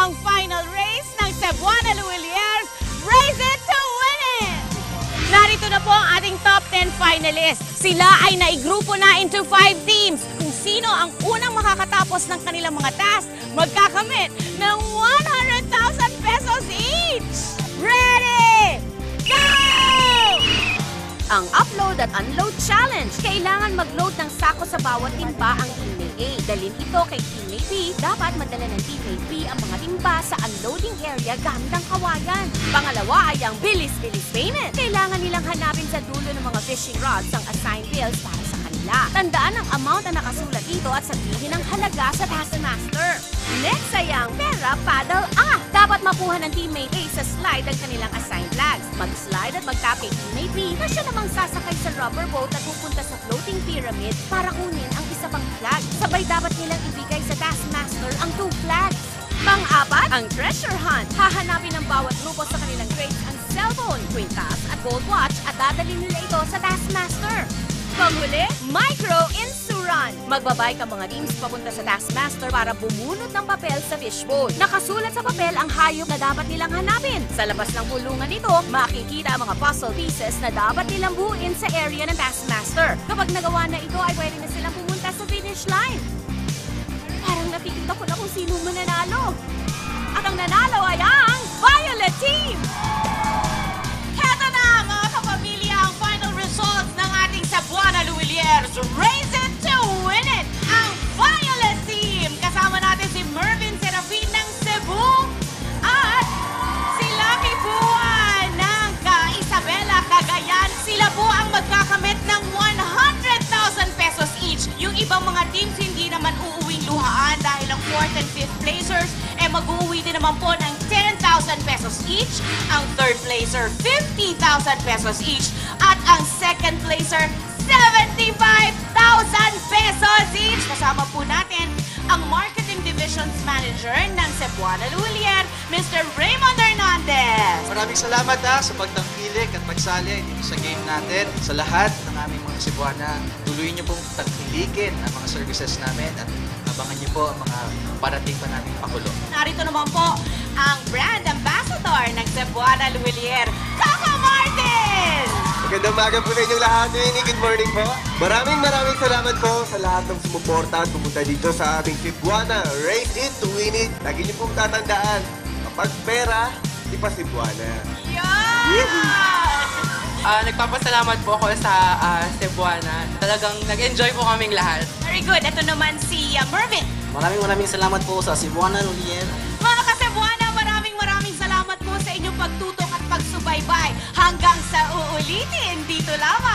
ang final race ng Cebuana Luwiliers Race It to Win It! Narito na po ang ating top 10 finalists. Sila ay naigrupo na into 5 teams. Kung sino ang unang makakatapos ng kanilang mga task, magkakamit ng 100,000 pesos each! Ready? Go! Ang upload at unload challenge. Kailangan mag-load ng sako sa bawat timba ang teammate A. Dalhin ito kay teammate B. Dapat madala ng teammate B ang mga timba sa unloading area gamit ang kawayan. Pangalawa ay ang bilis-bilis payment. Kailangan nilang hanapin sa dulo ng mga fishing rods ang assigned bills para sa kanila. Tandaan ang amount na nakasulat dito at sabihin ang halaga sa Taskmaster. Next ay ang pera paddle up. Dapat makuha ng teammate A sa slide ang kanilang assigned flags. Mag-slide at mag-tap kay teammate B na siya namang sasakay sa rubber boat at pupunta sa floating pyramid para kunin ang isa pang flag. Sabay dapat nilang ibigay sa Taskmaster ang 2 flags. Pang-apat, ang treasure hunt. Hahanapin ng bawat grupo sa kanilang crates ang cellphone, twin caps at gold watch at dadalhin nila ito sa Taskmaster. Panghuli, micro-insurun. Magbabay ka mga teams papunta sa Taskmaster para bumunot ng papel sa fishbowl. Nakasulat sa papel ang hayop na dapat nilang hanapin. Sa labas ng bulungan nito, makikita ang mga puzzle pieces na dapat nilang buuin sa area ng Taskmaster. Kapag nagawa na ito, ay pwede na silang pumunta sa finish line. Parang nakikita ko na kung sino mananalo. At ang nanalo ay ang Violet Team! Heto na mga kapamilya ang final results ng ating Cebuana Luwiliers Race It to Win It! Ang Violet Team! Kasama natin si Mervin Serafin ng Cebu at si Lucky Buwan ng Isabela, Cagayan. Sila po ang magkakamit ng 100,000 pesos each. Yung ibang mga teams hindi naman uuwing luhaan dahil ang 4th and 5th placers mag-uuwi din naman po ng 10,000 pesos each. Ang 3rd placer, 50,000 pesos each. At ang 2nd placer, 75,000 pesos each. Kasama po natin ang Marketing Divisions Manager ng Cebuana Luwiliers, Mr. Raymond Hernandez. Maraming salamat sa pagtangkilik at pagsali dito sa game natin. Sa lahat ng aming mga Cebuana, tuloy niyo pong tangkilikin ang mga services namin at abangan niyo po ang mga parating pa namin pakulo. Narito naman po ang brand ambassador ng Cebuana Luwiliers, Coco Martin! Magandang umaga po sa inyong lahat. Good morning po. Maraming salamat po sa lahat ng sumuporta at pumunta dito sa aming Cebuana Race It to Win It. Lagi niyo pong tatandaan, kapag pera, di pa Cebuana. Nagpapasalamat po ako sa Cebuana. Talagang nag-enjoy po kaming lahat. Very good. Ito naman si Mervin. Maraming salamat po sa Cebuana Luwiliers. Mga ka-Cebuana, maraming salamat po sa inyong pagtutok at pagsubaybay. Hanggang sa uulitin dito lamang